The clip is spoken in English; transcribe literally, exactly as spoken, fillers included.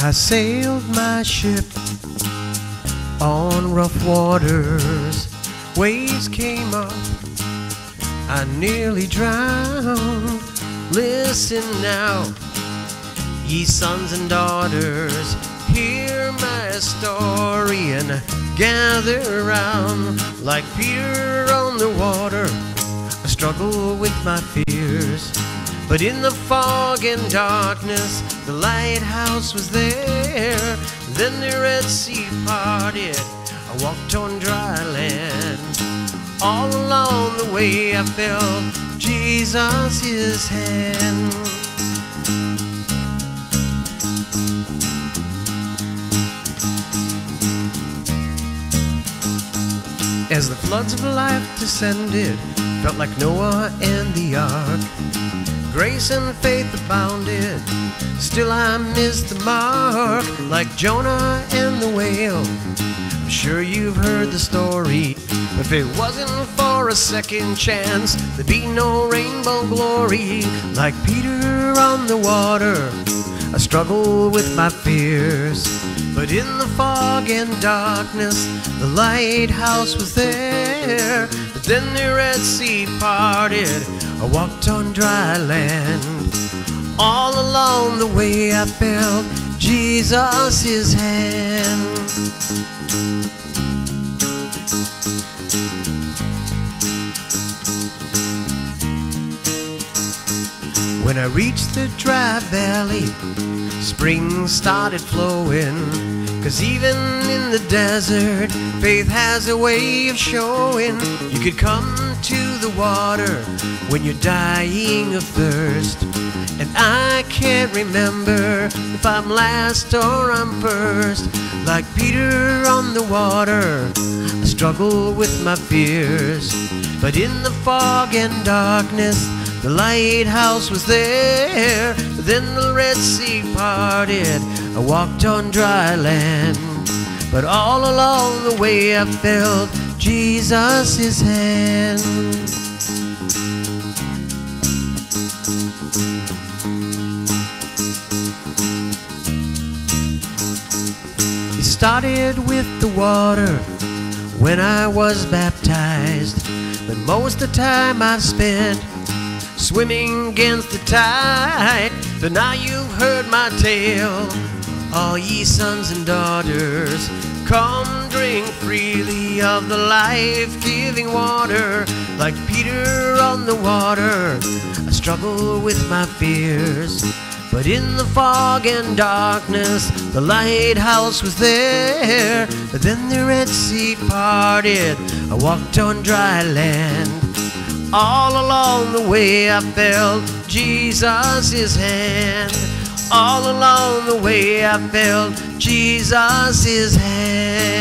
I sailed my ship on rough waters. Waves came up, I nearly drowned. Listen now, ye sons and daughters, hear my story and gather round. Like Peter on the water, I struggle with my fears. But in the fog and darkness, the lighthouse was there. Then the Red Sea parted, I walked on dry land. All along the way I felt Jesus' hand. As the floods of life descended, felt like Noah and the ark. Grace and faith abounded, still I missed the mark. Like Jonah and the whale, I'm sure you've heard the story. If it wasn't for a second chance, there'd be no rainbow glory. Like Peter on the water, I struggle with my fears. But in the fog and darkness, the lighthouse was there. But then the Red Sea parted, I walked on dry land. All along the way I felt Jesus' hand. When I reached the dry valley, spring started flowing. 'Cause even in the desert, faith has a way of showing. You could come to the water when you're dying of thirst. And I can't remember if I'm last or I'm first. Like Peter on the water, I struggle with my fears. But in the fog and darkness, the lighthouse was there. Then the Red Sea parted, I walked on dry land. But all along the way I felt Jesus' hand. It started with the water when I was baptized. But most of the time I've spent swimming against the tide. But now you've heard my tale, all ye sons and daughters. Come drink freely of the life-giving water. Like Peter on the water, I struggle with my fears. But in the fog and darkness, the lighthouse was there. But then the Red Sea parted, I walked on dry land. All along the way I felt Jesus' hand. All along the way I felt Jesus' hand.